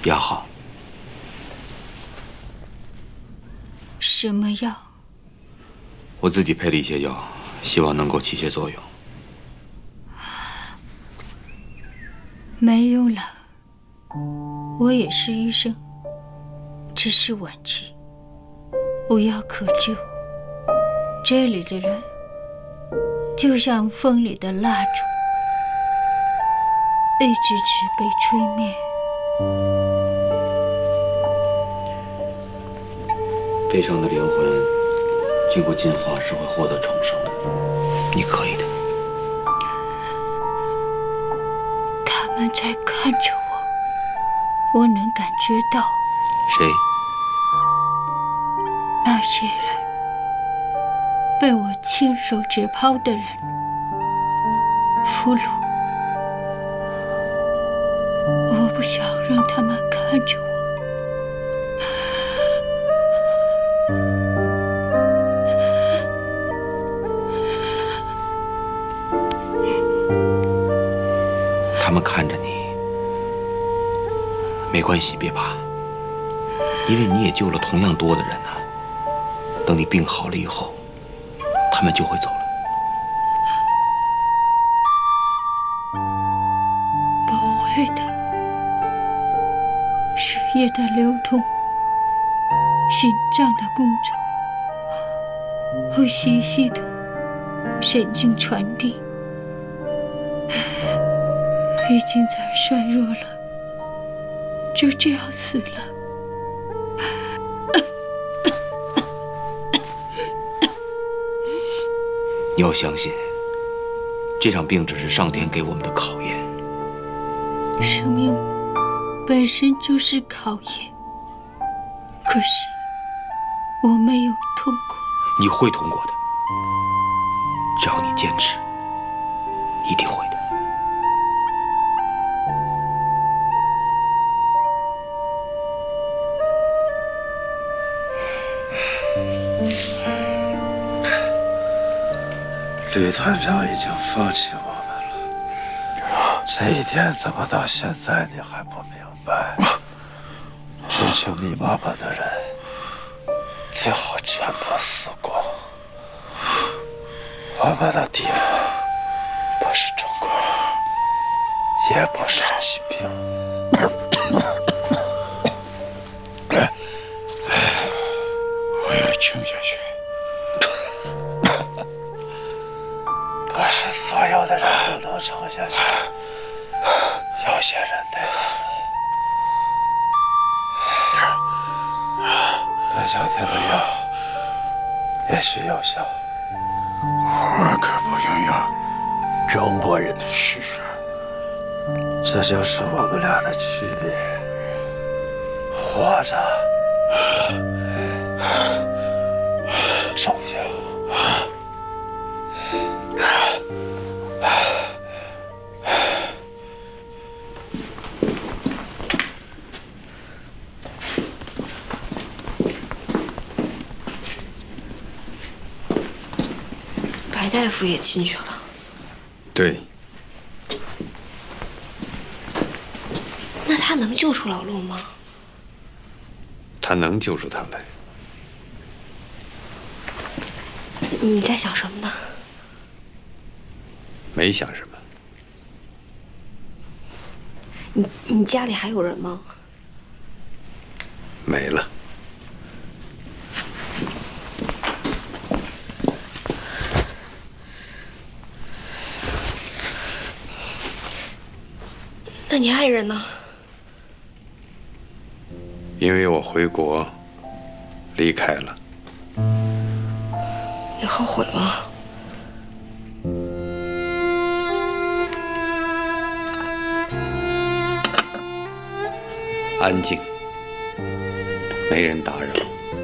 药好。 什么药？ 我自己配了一些药，希望能够起些作用。 没用了，我也是医生，只是晚期，无药可救。这里的人就像风里的蜡烛，一直被吹灭。 悲伤的灵魂经过进化是会获得重生的，你可以的。 他们在看着我，我能感觉到。 谁？ 那些人，被我亲手解剖的人，俘虏。我不想让他们看着我。 他们看着你，没关系，别怕，因为你也救了同样多的人呐。等你病好了以后，他们就会走了。 不会的，血液的流动，心脏的工作，呼吸系统，神经传递。已经在衰弱了，就这样死了。 你要相信，这场病只是上天给我们的考验。 生命本身就是考验，可是我没有通过。 你会通过的，只要你坚持，一定会的。 吕团长已经放弃我们了，这一点怎么到现在你还不明白？申请你妈妈的人，最后全部死光。我们的敌人不是中国人，也不是疾病。 我要撑下去。 不是所有的人都能撑下去，有些人得死。蓝小天的药也许有效。 我可不想要中国人的血。 这就是我们俩的区别。活着重要。 白大夫也进去了。 对。 那他能救出老陆吗？ 他能救出他来。 你在想什么呢？ 没想什么。 你家里还有人吗？ 没了。 那你爱人呢？ 因为我回国，离开了。 你后悔吗？ 安静，没人打扰。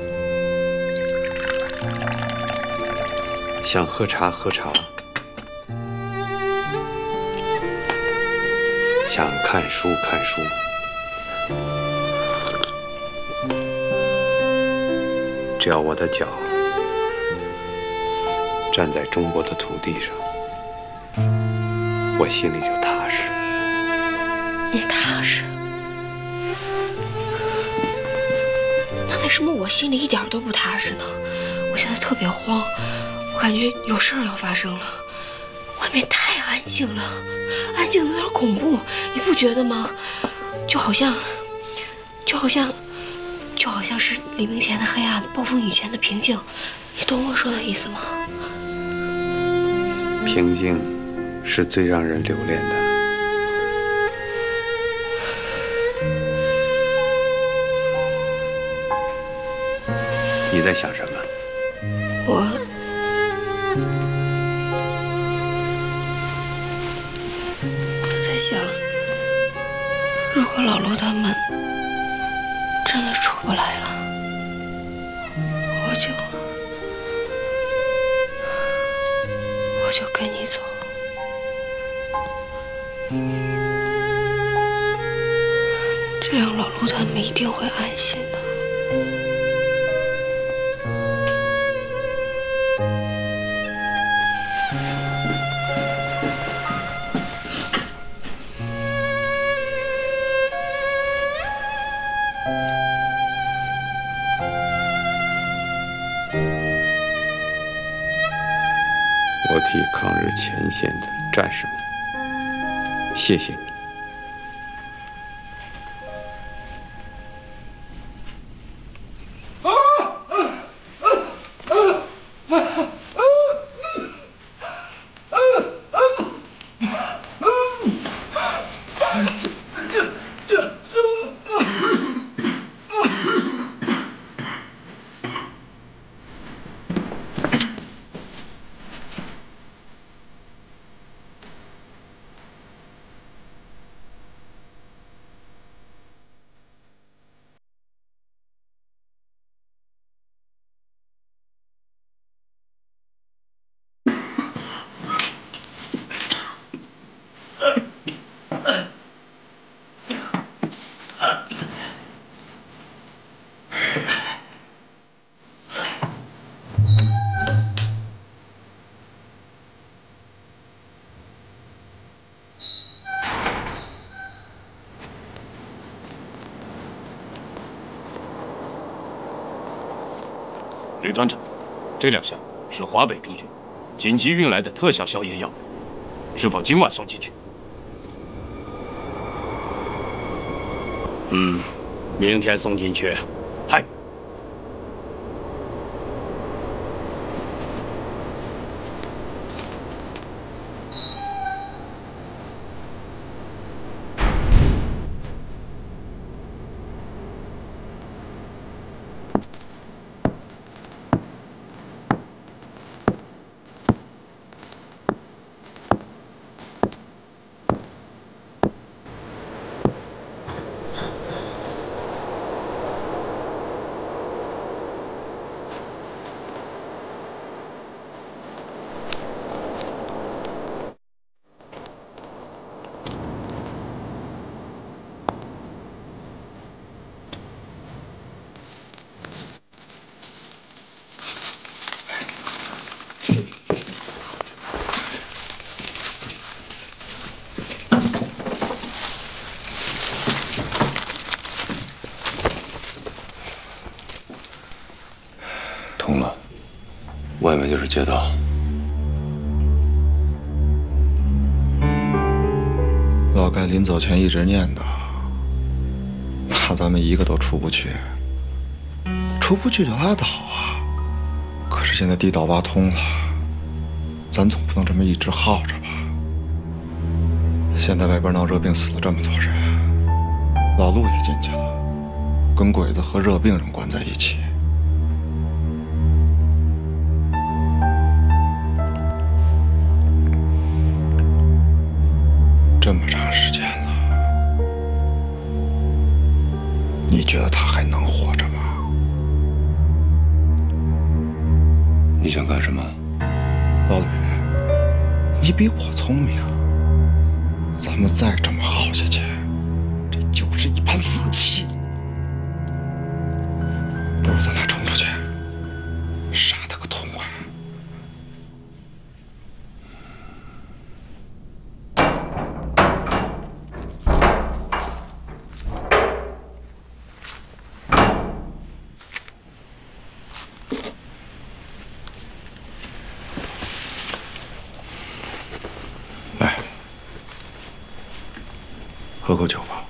想喝茶喝茶，想看书看书。只要我的脚站在中国的土地上，我心里就踏实。 你踏实？ 什么我心里一点都不踏实呢？我现在特别慌，我感觉有事儿要发生了。外面太安静了，安静的有点恐怖，你不觉得吗？就好像是黎明前的黑暗，暴风雨前的平静。你懂我说的意思吗？ 平静是最让人留恋的。你在想什么？ 我在想，如果老陆他们真的出不来了，我就跟你走。这样老陆他们一定会安心的。 我替抗日前线的战士们，谢谢你。 吕团长，这2箱是华北驻军紧急运来的特效消炎药，是否今晚送进去？ 明天送进去。 嗨。 通了，外面就是街道。 老盖临走前一直念叨，怕咱们一个都出不去，出不去就拉倒啊。可是现在地道挖通了，咱总不能这么一直耗着吧？现在外边闹热病死了这么多人，老陆也进去了，跟鬼子和热病人关在一起。这么长时间了，你觉得他还能活着吗？ 你想干什么？ 老吕，你比我聪明，咱们再这么耗下去，这就是一盘死棋。不如咱俩冲出去，杀他个痛快。 喝口酒吧。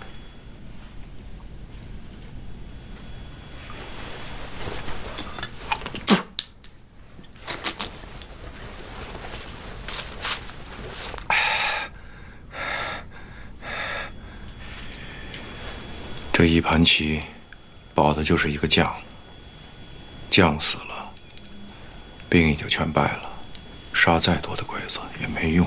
这一盘棋，保的就是一个将。将死了，兵也就全败了。杀再多的鬼子也没用。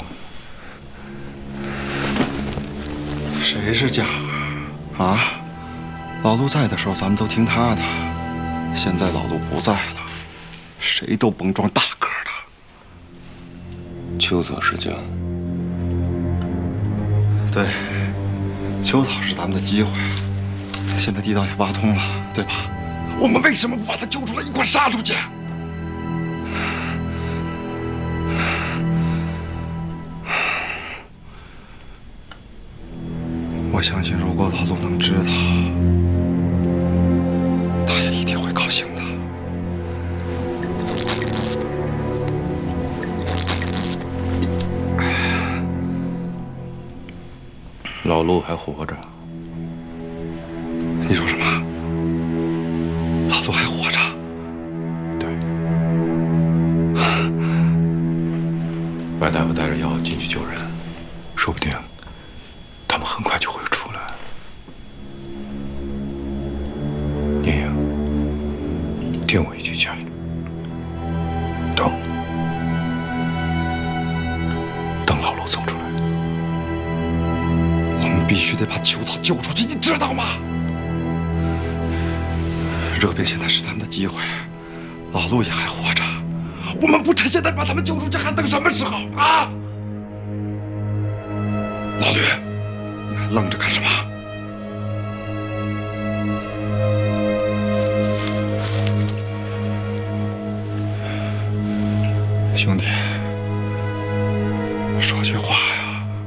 谁是将啊？老陆在的时候，咱们都听他的。现在老陆不在了，谁都甭装大个的。 邱泽是将。 对，邱导是咱们的机会。现在地道也挖通了，对吧？我们为什么不把他揪出来一块杀出去？我相信，如果老陆能知道，他也一定会高兴的。 老陆还活着。 你说什么？老陆还活着？ 对。白大夫带着药进去救人，说不定他们很快就会出来。聂影，听我一句劝，等老陆走出来。 我们必须得把邱草救出去，你知道吗？热病现在是咱们的机会，老陆也还活着，我们不趁现在把他们救出去，还等什么时候啊？老吕，你还愣着干什么？兄弟，说句话呀。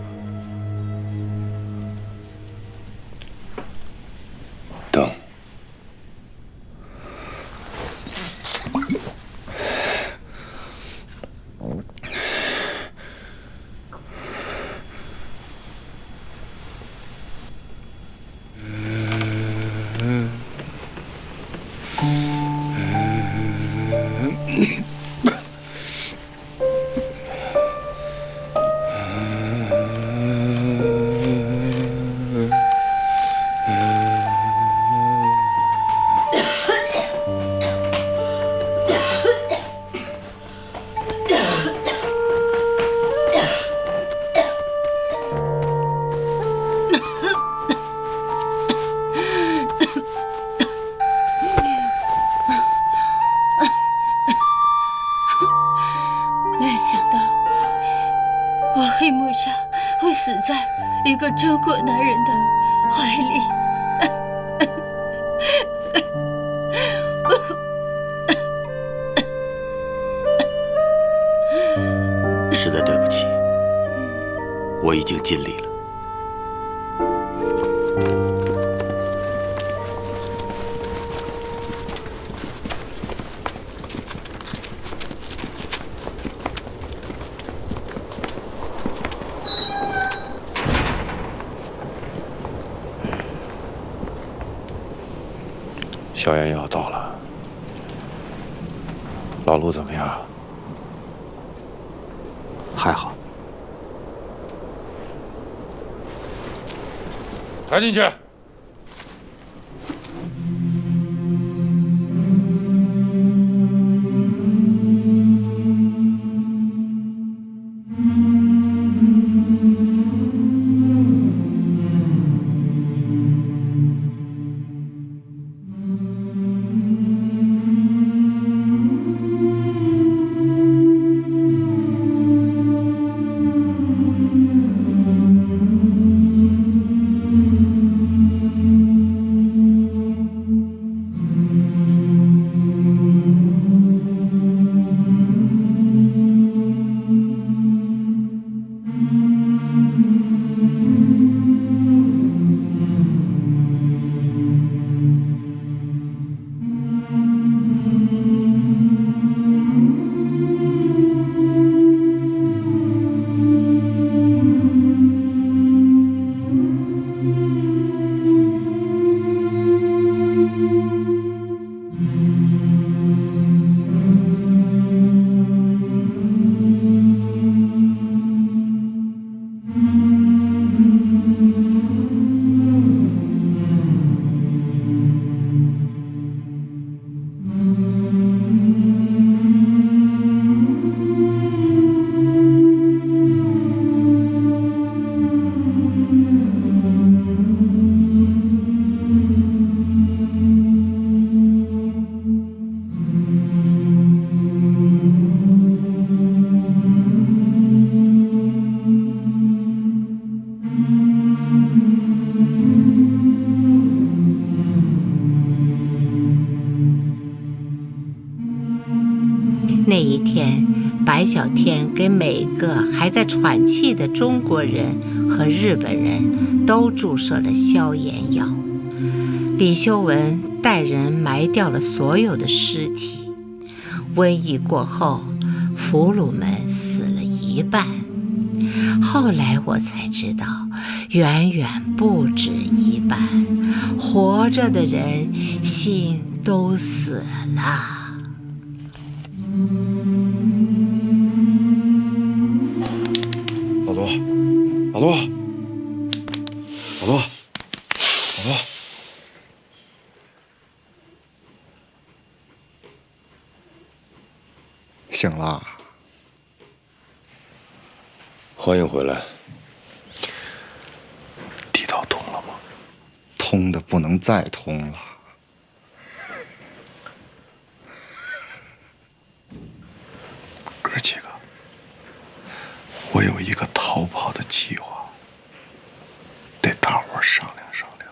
等。 一个中国男人的怀里。 实在对不起，我已经尽力了。 消炎药到了，老陆怎么样？ 还好。 抬进去。 天，白小天给每个还在喘气的中国人和日本人都注射了消炎药。李修文带人埋掉了所有的尸体。瘟疫过后，俘虏们死了一半。后来我才知道，远远不止一半，活着的人心都死了。 老罗，老罗，老罗，老罗，醒了。 欢迎回来。 地道通了吗？ 通的不能再通了。 哥几个，我有一个逃跑的计划，得大伙儿商量商量。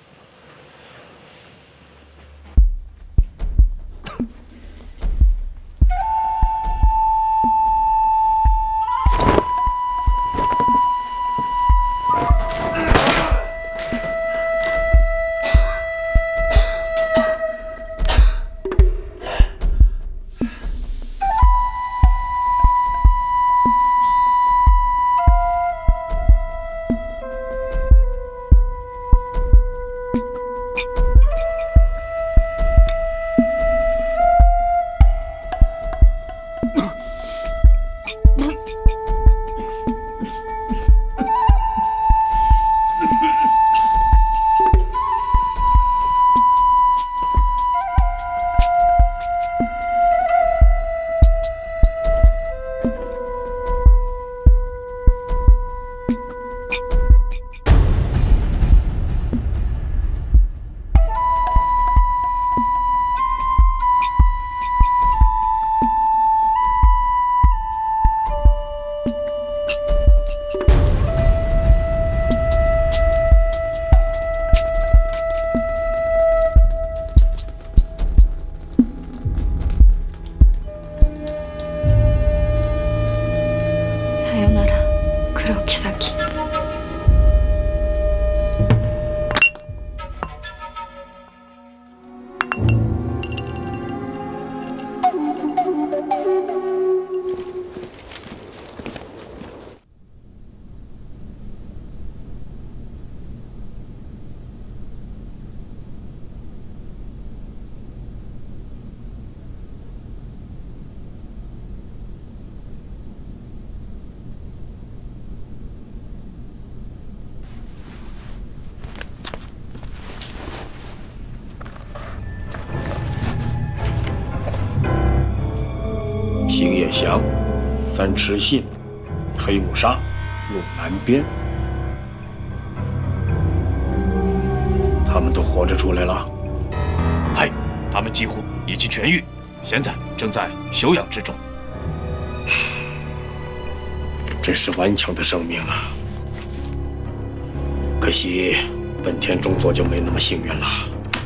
星夜祥、三池信、黑木沙入南边，他们都活着出来了。 嗨，他们几乎已经痊愈，现在正在休养之中。 真是顽强的生命啊！可惜本田中佐就没那么幸运了。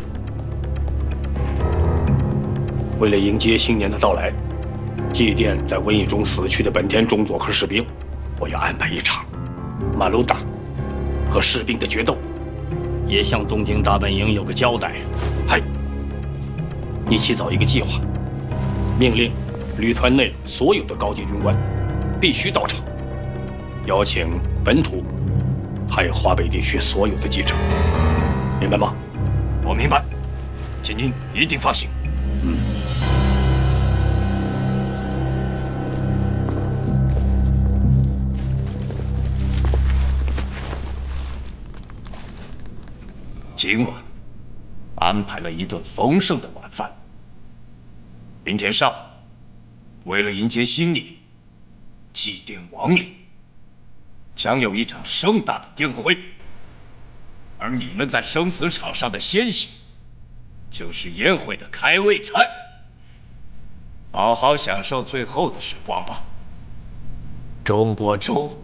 为了迎接新年的到来，祭奠在瘟疫中死去的本田中佐和士兵，我要安排一场马鲁达和士兵的决斗，也向东京大本营有个交代。嗨，你起草一个计划，命令旅团内所有的高级军官必须到场，邀请本土还有华北地区所有的记者，明白吗？ 我明白，请您一定放心。今晚安排了一顿丰盛的晚饭。明天上午，为了迎接新年，祭奠亡灵，将有一场盛大的宴会。而你们在生死场上的鲜血，就是宴会的开胃菜。好好享受最后的时光吧，中国猪。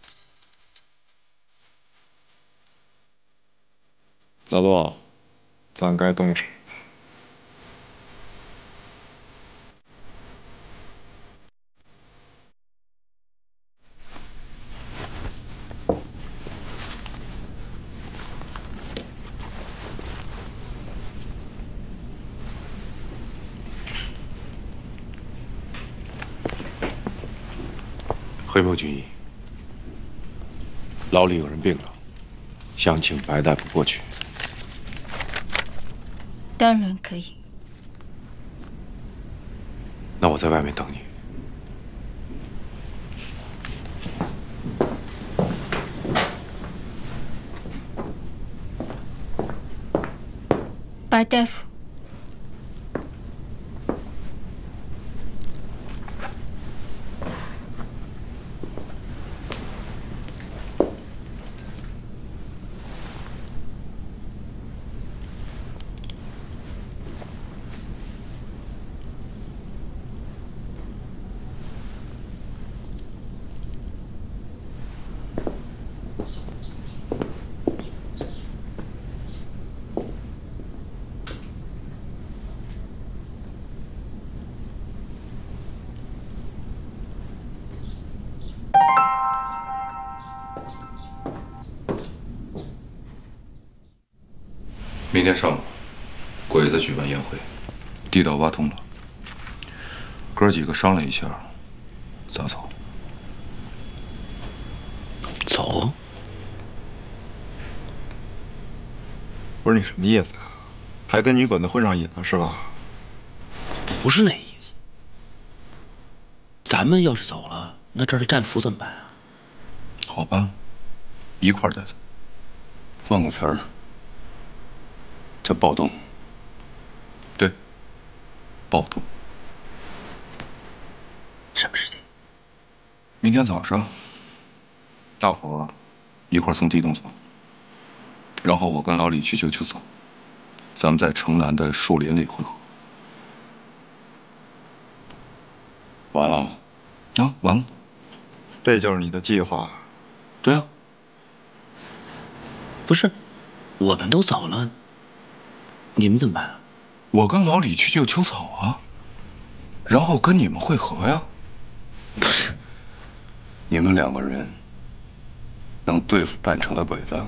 老陆， 咱该动手。 回眸军医，牢里有人病了，想请白大夫过去。 当然可以。 那我在外面等你。 白大夫， 明天上午，鬼子举办宴会，地道挖通了。哥几个商量一下，咋走？ 走？ 不是你什么意思啊？还跟女滚子混上瘾了是吧？ 不是那意思。咱们要是走了，那这儿的战俘怎么办啊？ 好吧，一块儿带走。 换个词儿。这暴动， 对，暴动。 什么时间？ 明天早上，大伙一块儿从地洞走，然后我跟老李去救球走，咱们在城南的树林里会合。 完了？ 啊，完了。 这就是你的计划？ 对啊。 不是，我们都走了。你们怎么办啊？ 我跟老李去救秋草啊，然后跟你们会合呀。 不是，你们2个人能对付半城的鬼子？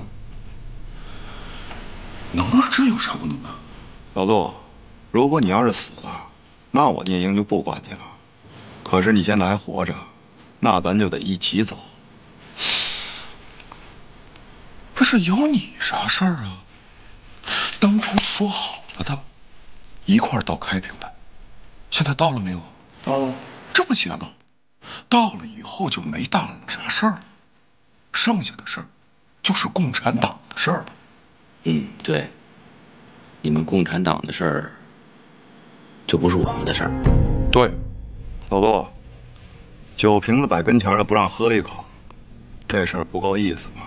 能啊，这有啥不能的？ 老陆，如果你要是死了，那我聂英就不管你了。可是你现在还活着，那咱就得一起走。 不是有你啥事儿啊？当初说好了的，一块儿到开平来，现在到了没有？ 到了， 这不结了？到了以后就没大伙啥事儿了，剩下的事儿就是共产党的事儿了。 嗯，对，你们共产党的事儿就不是我们的事儿。 对， 老陆，酒瓶子摆跟前了，不让喝一口，这事儿不够意思吗？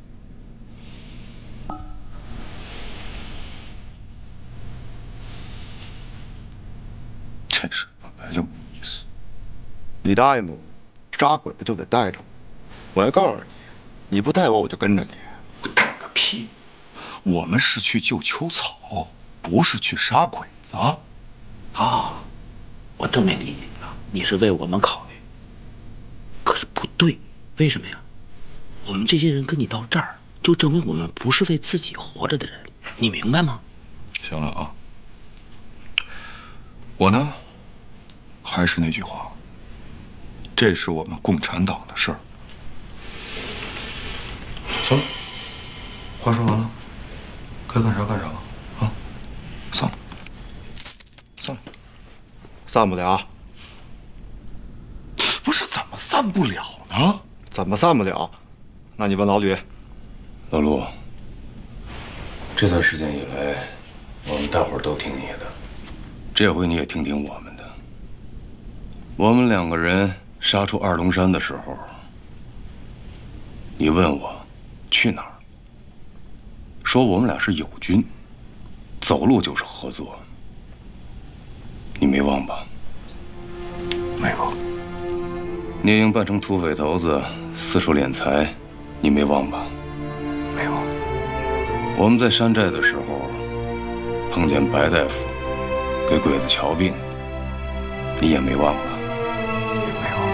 这事本来就没意思。 你答应我，杀鬼子就得带着我。我还告诉你，你不带我，我就跟着你。 我带个屁！我们是去救秋草，不是去杀鬼子。 啊，我正没理解你啊，你是为我们考虑。可是不对，为什么呀？我们这些人跟你到这儿，就证明我们不是为自己活着的人，你明白吗？ 行了啊，我呢，还是那句话，这是我们共产党的事儿。行了，话说完了，该干啥干啥吧，啊，散了，散了， 散不了。 不是怎么散不了呢？ 怎么散不了？那你问老吕。 老陆，这段时间以来，我们大伙儿都听你的，这回你也听听我们的。我们2个人杀出二龙山的时候，你问我去哪儿，说我们俩是友军，走路就是合作，你没忘吧？ 没忘。 聂英扮成土匪头子四处敛财，你没忘吧？ 没忘。 我们在山寨的时候， 碰见白大夫给鬼子瞧病，你也没忘吧？ 也没忘。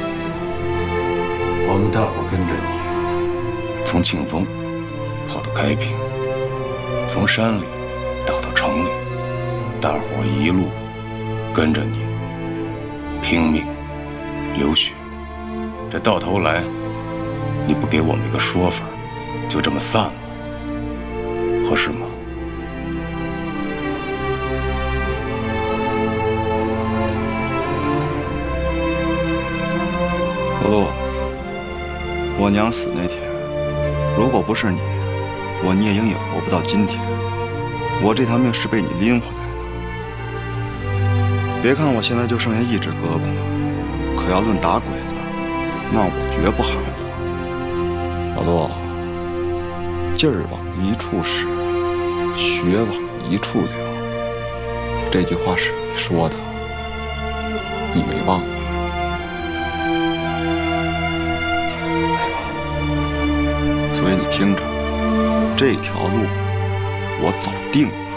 我们大伙跟着你， 从庆丰跑到开平，从山里打到城里，大伙一路跟着你，拼命流血。这到头来，你不给我们一个说法，就这么散了，合适吗？ 老陆，我娘死那天，如果不是你，我聂英也活不到今天。我这条命是被你拎回来的。别看我现在就剩下一只胳膊了，可要论打鬼子，那我绝不含糊。老陆，劲儿往一处使，血往一处流，这句话是你说的，你没忘吧？所以你听着，这条路我早定了。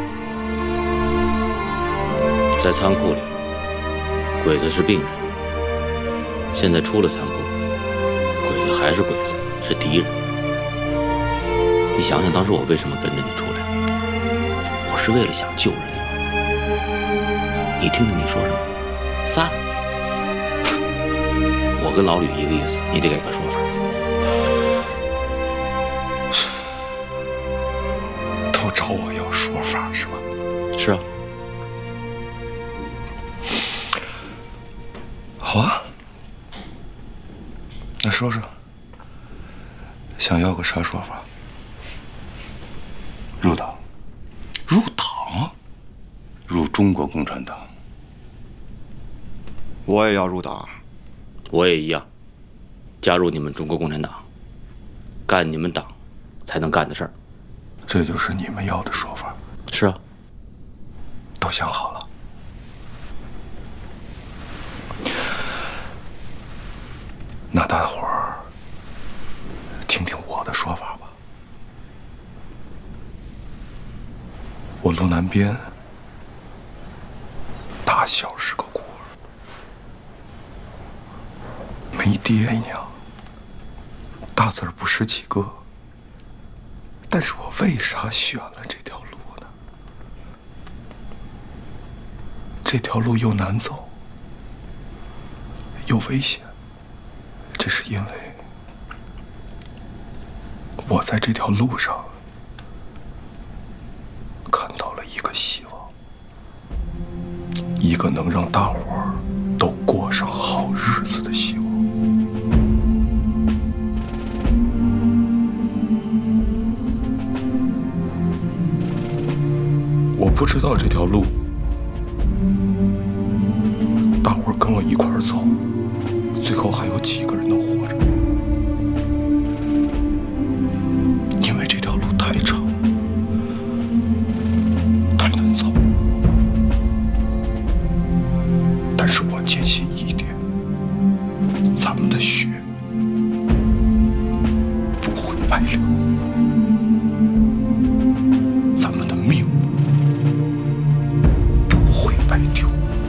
在仓库里，鬼子是病人；现在出了仓库，鬼子还是鬼子，是敌人。你想想，当时我为什么跟着你出来？我是为了想救人。你听听你说什么？散了。我跟老吕一个意思，你得给个说法。 都找我要说法是吧？ 是啊。 好啊，那说说，想要个啥说法？ 入党。 入党？ 入中国共产党。 我也要入党。 我也一样，加入你们中国共产党，干你们党才能干的事儿。 这就是你们要的说法？ 是啊。 都想好了。那大伙儿听听我的说法吧。我路南边打小是个孤儿，没爹娘，大字儿不识几个。但是我为啥选了这条路呢？这条路又难走，又危险。这是因为我在这条路上看到了一个希望，一个能让大伙儿都过上好日子的希望。我不知道这条路，大伙儿跟我一块儿走，最后还有几个人能活着？因为这条路太长，太难走。但是我坚信一点，咱们的血不会白流，咱们的命不会白丢。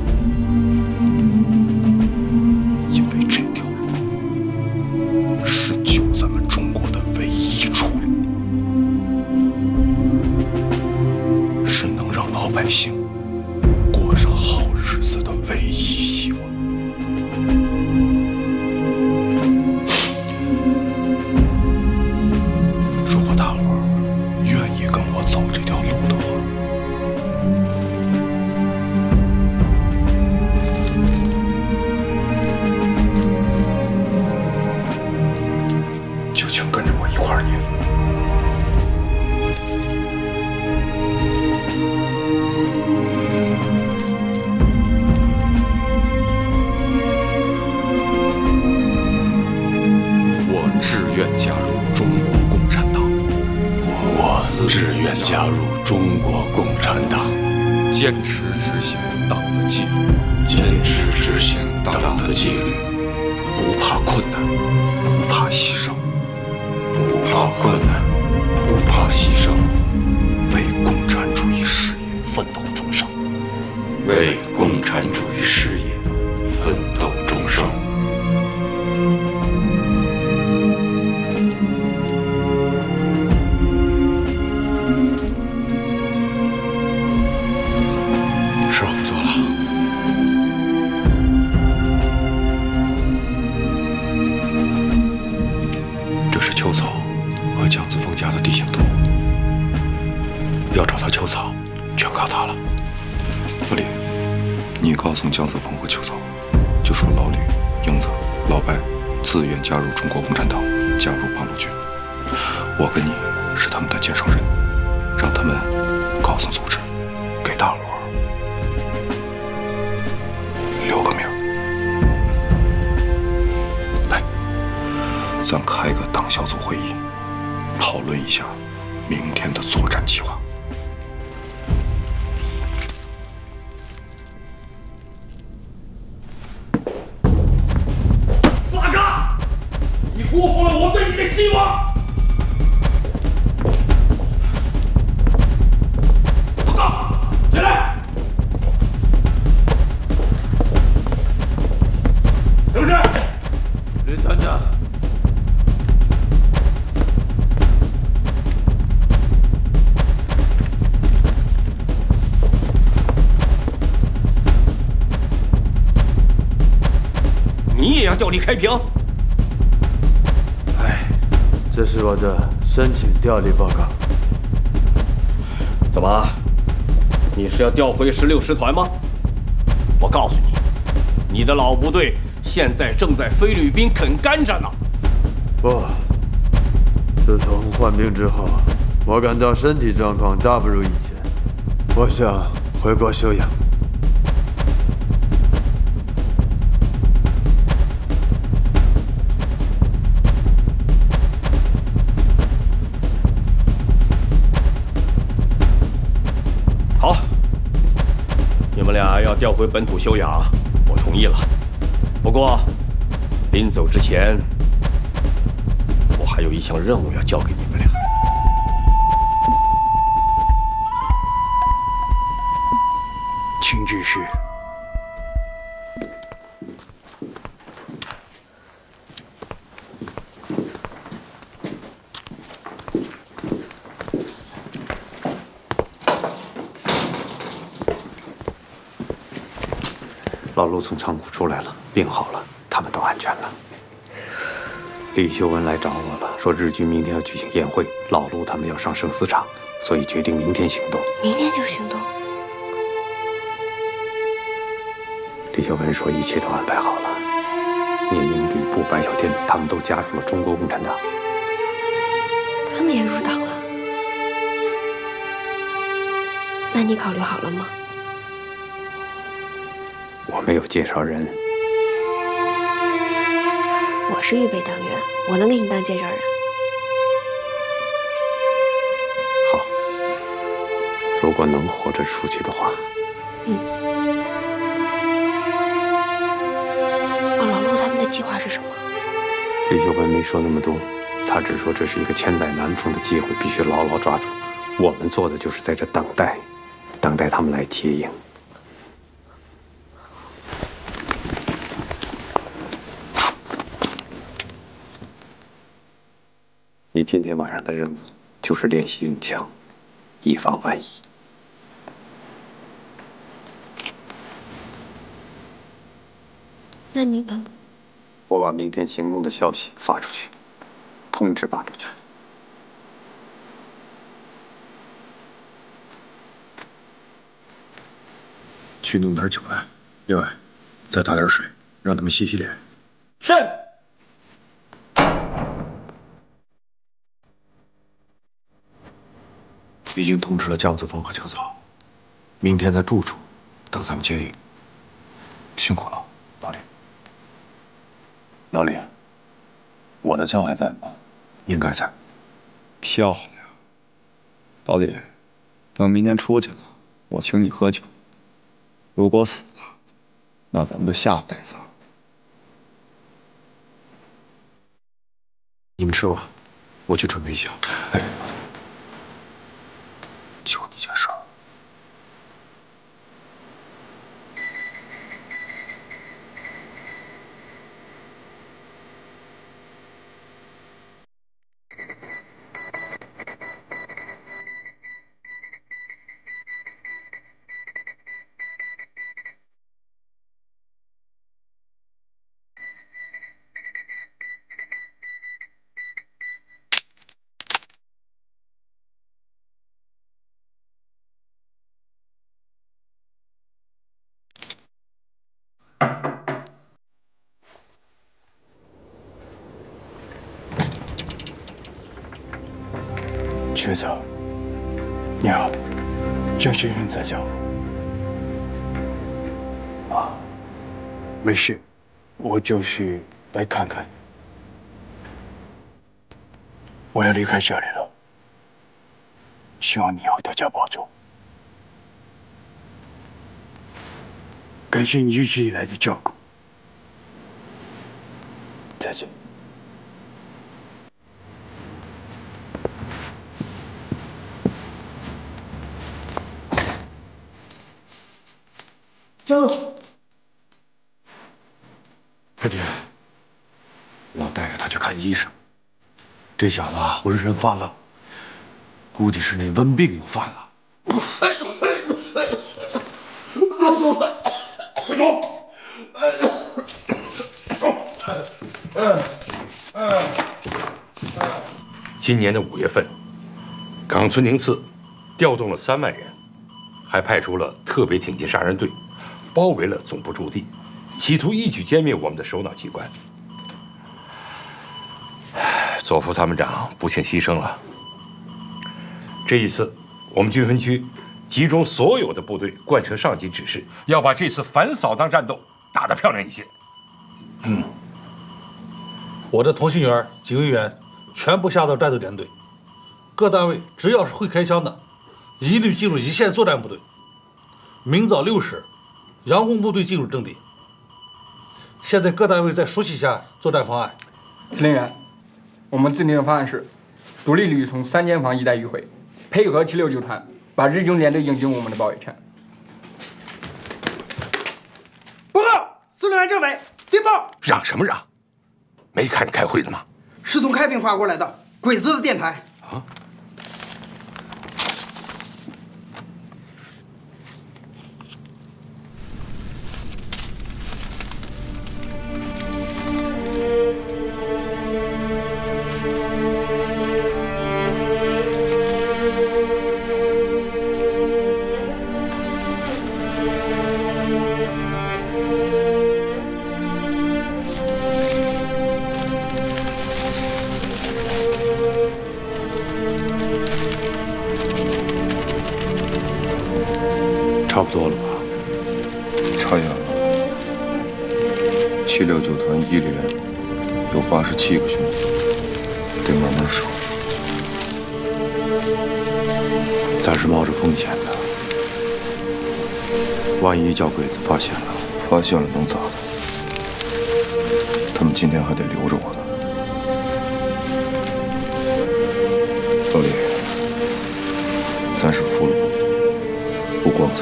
因为这条路是救咱们中国的唯一出路，是能让老百姓过上好日子的唯一希望。如果大伙儿愿意跟我走这条路的话，就请跟着我一块儿念。我志愿加入中国共产党。 我志愿加入中国共产党， 坚持执行党的纪律， 坚持执行党的纪律， 不怕困难，不怕牺牲， 不怕困难，不怕牺牲， 为共产主义事业为共产主义事业奋斗终生。 时候不多了，这是秋草和姜子峰家的地形图，要找到秋草，全靠他了。 老李，你告诉姜子峰和秋草，就说老吕、英子、老白自愿加入中国共产党，加入八路军。我跟你是他们的介绍人，让他们告诉组织，给大伙儿留个名儿。来，咱开个党小组会议，讨论一下明天的作战计划。 大哥，你辜负了我对你的希望。报告，起来。什么事？ 吕团长， 你也要调离开平？ 这是我的申请调离报告。 怎么？你是要调回16师团吗？我告诉你，你的老部队现在正在菲律宾啃甘蔗呢。 不，自从换兵之后，我感到身体状况大不如以前，我想回国休养。 好，你们俩要调回本土休养，我同意了。不过，临走之前，我还有一项任务要交给你们俩。 请继续。 老陆从仓库出来了，病好了，他们都安全了。李秀文来找我了，说日军明天要举行宴会，老陆他们要上生死场，所以决定明天行动。 明天就行动？ 李秀文说一切都安排好了，聂英、吕布、白小天他们都加入了中国共产党。 他们也入党了？那你考虑好了吗？ 我没有介绍人。 我是预备党员，我能给你当介绍人。 好，如果能活着出去的话。 老陆他们的计划是什么？ 李秀文没说那么多，他只说这是一个千载难逢的机会，必须牢牢抓住。我们做的就是在这等待，等待他们来接应。你今天晚上的任务就是练习用枪，以防万一。 那你呢？ 我把明天行动的消息发出去，通知八路军。 去弄点酒来，另外再打点水，让他们洗洗脸。 是。 已经通知了姜子峰和秋草，明天在住处等咱们接应。 辛苦了，老李。老李，我的枪还在吗？ 应该在。 漂亮，老李，等明天出去了，我请你喝酒。如果死了，那咱们就下辈子。 你们吃吧，我去准备一下。哎。 就你这事儿， 学长，你好，郑先生在家吗？啊，没事，我就是来看看。我要离开这里了，希望你以后多加保重。感谢你一直以来的照顾，再见。 走。快点，老大爷他去看医生。这小子浑身发冷，估计是那瘟病又犯了。 今年的5月份，冈村宁次调动了3万人，还派出了特别挺进杀人队，包围了总部驻地，企图一举歼灭我们的首脑机关。佐夫参谋长不幸牺牲了。这一次，我们军分区集中所有的部队，贯彻上级指示，要把这次反扫荡战斗打得漂亮一些。 我的通信员、警卫员全部下到战斗连队，各单位只要是会开枪的，一律进入一线作战部队。明早6时，佯攻部队进入阵地。现在各单位再熟悉一下作战方案。 司令员，我们制定的方案是：独立旅从3间房一带迂回，配合769团，把日军连队引进我们的包围圈。 报告，司令员政委，电报。 让什么让？没看着开会的吗？ 是从开平发过来的鬼子的电台。 啊！ 差不多了吧？差远了。769团1连有87个兄弟，得慢慢收。咱是冒着风险的，万一叫鬼子发现了能咋的？他们今天还得留着我呢。老李，咱是俘虏，不光彩。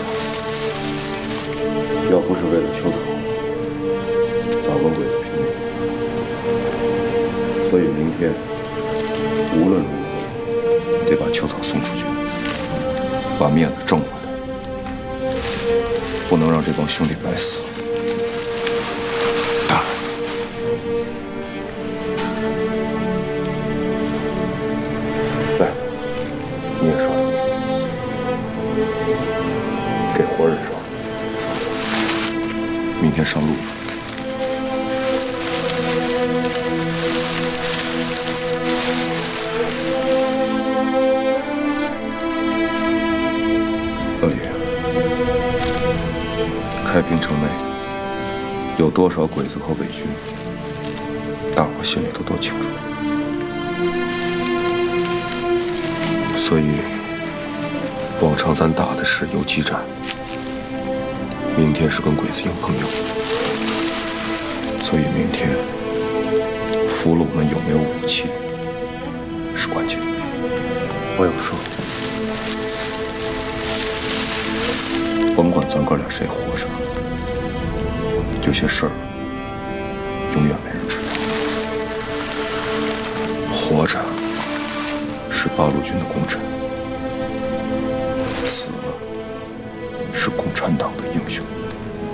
要不是为了秋草，咋跟鬼子拼命？所以明天无论如何得把秋草送出去，把面子挣回来，不能让这帮兄弟白死。大人，来，你也刷，给活人刷。明天上路。老李，开平城内有多少鬼子和伪军，大伙心里头都清楚。所以，往常咱打的是游击战。明天是跟鬼子硬碰硬，所以明天俘虏们有没有武器是关键。我有数，甭管咱哥俩谁活着，有些事儿永远没人知道。活着是八路军的功臣，死了是共产党的英雄。